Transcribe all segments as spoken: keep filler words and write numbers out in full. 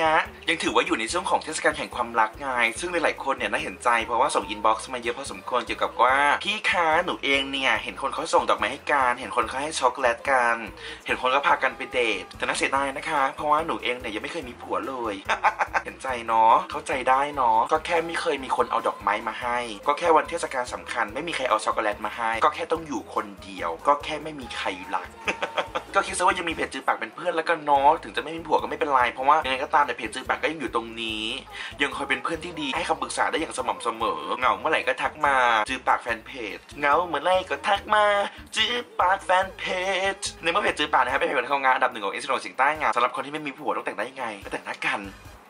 นี้ยยังถือว่าอยู่ในช่วงของเทศกาลแห่งความรักไงซึ่งหลายๆคนเนี่ยน่าเห็นใจเพราะว่าส่งอินบ็อกซ์มาเยอะพอสมควรเกี่ยวกับว่าพี่คะหนูเองเนี่ยเห็นคนเขาส่งดอกไม้ให้กันเห็นคนเขาให้ช็อกโกแลตกันเห็นคนก็พากันไปเดทแต่น่าเสียดายนะคะเพราะว่าหนูเองเนี่ยยังไม่เคยมีผัวเลย เห็นใจเนาะเข้าใจได้เนาะก็แค่ไม่เคยมีคนเอาดอกไม้มาให้ก็แค่วันเทศกาลสำคัญไม่มีใครเอาช็อกโกแลตมาให้ก็แค่ต้องอยู่คนเดียวก็แค่ไม่มีใครรัก ก็คิดซะว่ายังมีเพจจือปากเป็นเพื่อนแล้วก็เนาะถึงจะไม่มีผัวก็ไม่เป็นไรเพราะว่ายังไงก็ตามแต่เพจจือปากก็ยังอยู่ตรงนี้ยังคอยเป็นเพื่อนที่ดีให้คำปรึกษาได้อย่างสม่ำเสมอเหงาเมื่อไหร่ก็ทักมาจือปากแฟนเพจเหงาเมื่อไหร่ก็ทักมาจือปากแฟนเพจในเมื่อเพจจือปากนะครับเป็นเพจของงานอันดับหนึ่งของเอเชียตะวันออกเฉียงใต้งานสำหรับคนที่ไม่มีผัวต้องแต่งได้ยังไงก็แต่งหน้ากัน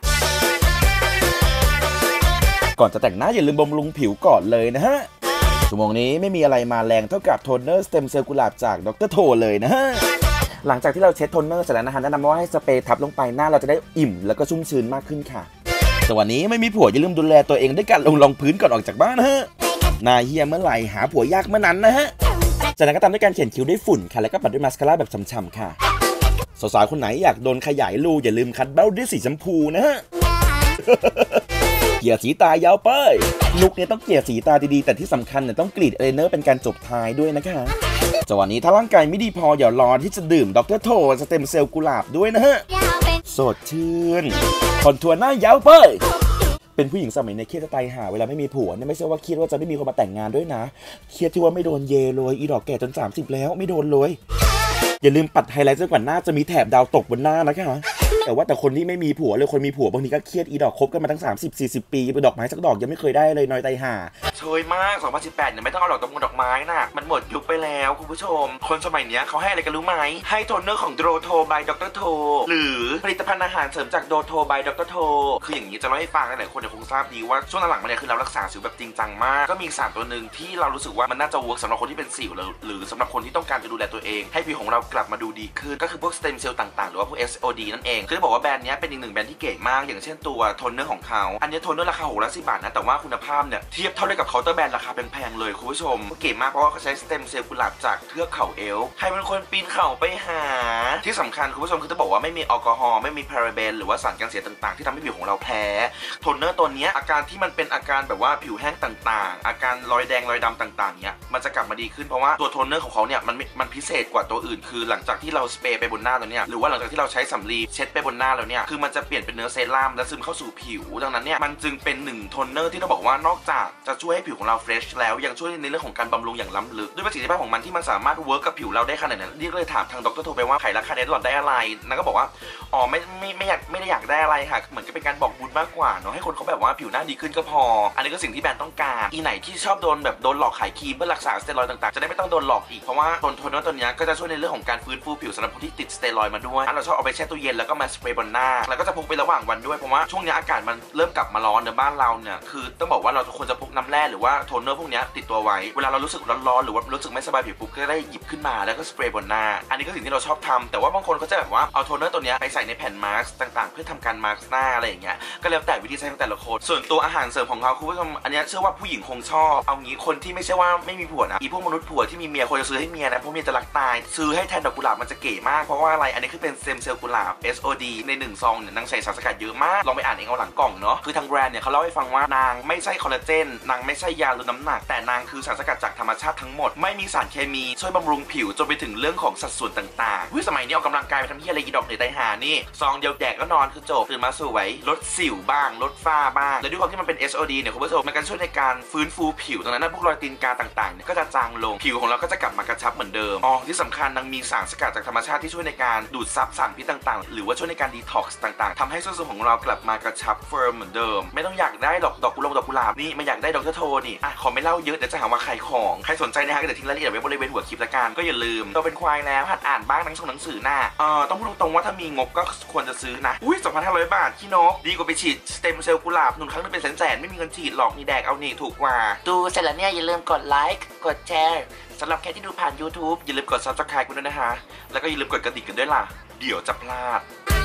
ก่อนจะแต่งหน้าอย่าลืมบำรุงผิวก่อนเลยนะฮะชั่วโมงนี้ไม่มีอะไรมาแรงเท่ากับโทนเนอร์สเต็มเซลล์กุหลาบจากดร.โทเลยนะฮะหลังจากที่เราเช็ดโทนเนอร์เสร็จแล้วนะฮะแนะนำว่าให้สเปรย์ทับลงไปหน้าเราจะได้อิ่มแล้วก็ชุ่มชื้นมากขึ้นค่ะแต่วันนี้ไม่มีผัวอย่าลืมดูแลตัวเองด้วยการลงรองพื้นก่อนออกจากบ้านนะฮะนายเฮียเมื่อไหร่หาผัวยากเมื่อนั้นนะฮะจากนั้นก็ตามด้วยการเขียนคิ้วด้วยฝุ่นค่ะแล้วก็ปัดด้วยมาสคาร่าแบบฉ่ำๆค่ะสาวๆคนไหนอยากโดนขยายรูอย่าลืมคัดเบ้าด้วยสีชมพูนะฮะ เกลี่ยสีตายาวไปลุคนี้ต้องเกลี่ยสีตาดีๆแต่ที่สำคัญเนี่ยต้องกรีดอายไลเนอร์เป็นการจบท้ายด้วยนะคะจังหวะนี้ถ้าร่างกายไม่ดีพออย่ารอที่จะดื่มดร.โทสเต็มเซลล์กุหลาบด้วยนะฮะสดชื่นคอนทัวร์หน้ายาวไปเป็นผู้หญิงสมัยในเครียดจะตายห่าเวลาไม่มีผัวเนี่ยไม่ใช่ว่าเครียดว่าจะไม่มีคนมาแต่งงานด้วยนะเครียดที่ว่าไม่โดนเยเลยอีดอกแก่จนสามสิบแล้วไม่โดนเลยอย่าลืมปัดไฮไลท์จนกว่าหน้าจะมีแถบดาวตกบนหน้านะคะแต่ว่าแต่คนที่ไม่มีผัวเลยคนมีผัวบางทีก็เครียดอีดอกคบกันมาตั้ง สามสิบสี่สิบ ปีไปดอกไม้สักดอกยังไม่เคยได้เลยน้อยใจห่าเชยมากสองพันสิบแปดเนี่ยไม่ต้องเอาดอกตงดอกไม้น่ะมันหมดยุคไปแล้วคุณผู้ชมคนสมัยเนี้ยเขาให้อะไรกันรู้ไหมให้โทนเนอร์ของโดโทบายดร.โทหรือผลิตภัณฑ์อาหารเสริมจากโดโทบายดร.โทคืออย่างนี้จะเล่าให้ฟังหลายคนเนี่ยคงทราบดีว่าช่วงหลังๆมาเนี่ยคือเรารักษาสิวแบบจริงจังมากก็มีสารตัวหนึ่งที่เรารู้สึกว่ามันน่าจะเวิร์กสำหรับคนที่เป็นสิวหรือสำหรับคนที่ต้องการจะดูแลตัวเองให้ผิวของเรากลับมาดูดีขึ้นก็คือพวกสเต็มเซลล์ต่างๆหรือว่าพวก เอส โอ ดี นั่นเองคือจะบอกว่าแบรนด์นี้เป็นอีกหนึ่งแบรนด์ที่เก๋มากอย่างเช่นตัวโทนเนอร์ของเขาอันนี้โทนเนอร์ราคาหกร้อยสิบบาทนะแต่ว่าคุณภาพเนี่ยเทียบเท่าได้กับเคาน์เตอร์แบรนด์ราคาแพงๆเลยคุณผู้ชมเก๋มากเพราะว่าเขาใช้สเต็มเซลล์กุหลาบจากเทือกเขาเอลป์ใครเป็นคนปีนเขาไปหาที่สำคัญคุณผู้ชมคือจะบอกว่าไม่มีแอลกอฮอล์ไม่มีพาราเบนหรือว่าสารกันเสียต่างๆที่ทำให้ผิวของเราแพ้โทนเนอร์ตัวนี้อาการที่มันเป็นอาการแบบว่าผิวแห้งต่างๆอาการรอยแดงรอยดำต่างๆเนี่ยมันจะกลับมาดีขึ้นเพราะว่าตัวโทนเนอร์ของเขาเนี่ยมันมันพิเศษกว่าตัวอื่นคือหลังจากที่เราสเปรย์ไปบนหน้าตัวเนี้ยหรือว่าหลังจากที่เราใช้สำลีเช็ดไปบนหน้าแล้วเนี่ยคือมันจะเปลี่ยนเป็นเนื้อเซรั่มและซึมเข้าสู่ผิวดังนั้นเนี่ยมันจึงเป็นหนึ่งโทนเนอร์ที่ต้องบอกว่านอกจากจะช่วยให้ผิวของเราเฟรชแล้วยังช่วยในเรื่องของการบำรุงอย่างล้ำลึกด้วยประสิทธิภาพของมันที่มันสามารถเวิร์กกับผิวเราได้ขนาดนั้นเรียกเลยถามทางดร.โทไปว่าไขราคาเน็ตหลอดได้อะไรนางก็บอกว่าอ๋อไม่ไม่ไม่อยากไม่ได้อยากได้อะไรค่ะเหมือนกับเป็นการบอกบุญมากกว่าเนาะให้คนเขาแบบว่าผิวหน้าดีขึ้นก็พออันนี้ก็สิ่งที่แบรนด์ต้องการอีไหนที่ชอบโดนแบบโดนหลอกขายครีมเพื่อรักษาสเตียรอยด์ต่างๆจะได้ไม่ต้องโดนหลอกอีกเพราะว่าโทนเนอร์ตัวนี้ก็จะช่วยในเรื่องของการฟื้นฟูผิวสำหรับคนที่ติดสเตียรอยด์มาด้วยเราชอบเอาไปแช่ตู้เย็นแล้วก็มาสเปรย์บนหน้าแล้วก็จะพกไประหว่างวันด้วยเพราะว่าช่วงนี้อากาศมันเริ่มกลับมาร้อนในบ้านเราเนี่ยคือต้องบอกว่าเราควรจะพกน้ำแร่หรือว่าโทนเนอร์พวกนี้ติดตัวไว้เวลาเรารู้สึกร้อนๆหรือว่ารู้สึกไม่สบายผิวปุ๊บก็ได้หยิบขึ้นมาแล้วก็สเปรย์บนหน้าอันนี้ก็สิ่งที่เราชอบทำแต่ว่าบางคนเขาจะแบบว่าเอาโทนเนอร์ตัวนี้ไปใส่ในแผ่นมาสก์ต่างๆเพื่อทำการมาสก์หน้าอะไรอย่างเงี้ยก็แล้วแต่วิธีใช้ของแต่ละคนส่วนตัวอาหารเสริมของเขาคุณผู้ชมอันนี้เชื่อว่าผู้หญิงคงชอบเอางี้คนที่ไม่ใช่ว่าไม่มีผัวนะอีพวกมนุษย์ผัวที่มีเมียควรจะซื้อให้เมียนะเพราะเมียจะรักตายซื้อให้แทนดอกกุหลาบมันจะเก๋มากเพราะว่าอะไรอันนี้คือเป็นสเต็มเซลล์กุหลาบ เอส โอ ดี ในหนึ่งซองเนี่ยนางใส่สารสกัดเยอะมากลองไปอ่านเองเอาหลังกล่องเนาะคือทางแบรนด์เนี่ยเขาเล่าให้ฟังว่านางไม่ใช่คอลลาเจนนางไม่ใช่ยาลดน้ำหนักแต่นางคือสารสกัดจากธรรมชาติทั้งหมดไม่มีสารเคมีช่วยบำรุงผิวจนไปถึงเรื่องของสัดส่วนต่างๆวิสมัยนี้ออกกำลังกายไปทำเหี้ยอะไรกีดอกเหนือไตหานี่ซองเดียวแดกก็นอนคือจบตื่นมาสวยลดสิวบ้างลดฝ้าบ้างและด้วยความที่มันเป็น เอส โอ ดี เนี่ยคุณผู้ชมมันก็ช่วยในการฟื้นฟูผิวตรงนั้นพวกรอยตีนกาต่างๆเนี่ยก็จะจางลงผิวของเราก็จะกลับมากระชับเหมือนเดิมอ๋อที่สำคัญนางมีสารสกัดจากธรรมชาติที่ช่วยในการดูดซับสารพิษต่างๆหรือว่าช่วยในการดีท็อกซ์ต่างๆทำให้เส้นผมของเรากลับมากระชับเฟิร์มเหมือนเดิมไม่ต้องอยากได้ดอกดอกกุหลาบดอกกุหลาบนี่ไม่อยากได้ดร.โทนี่อ่ะขอไม่เล่าเยอะเดี๋ยวจะหาว่าขายของใครสนใจนะฮะก็เดี๋ยวทิ้งรายละเอียดไว้บริเวณหัวคลิปละกันก็อย่าลืมเราเป็นควายแล้วหัดอ่านบ้างหนังสือหนังสือหน้าเออต้องพูดตรงๆว่าถ้ามีงบก็ควรจะซื้อนะอุ้ย สองพันห้าร้อย บาทขี้นกดีกว่าไปฉีดสเต็มเซลล์กุหลาบหนุนครั้งนึงเป็นแสนๆไม่มีเงินฉีดหรอกนี่แดกเอานี่ถูกกว่าดูเสร็จแล้วเนี่ยอย่าลืมกดไลค์กดแชร์สำหรับแค่ที่ดูผ่าน ยูทูบ อย่าลืมกด ซับสไครบ์ กันด้วยนะฮะแล้วก็อย่าลืมกดกระดิ่งกันด้วยล่ะเดี๋ยวจะพลาด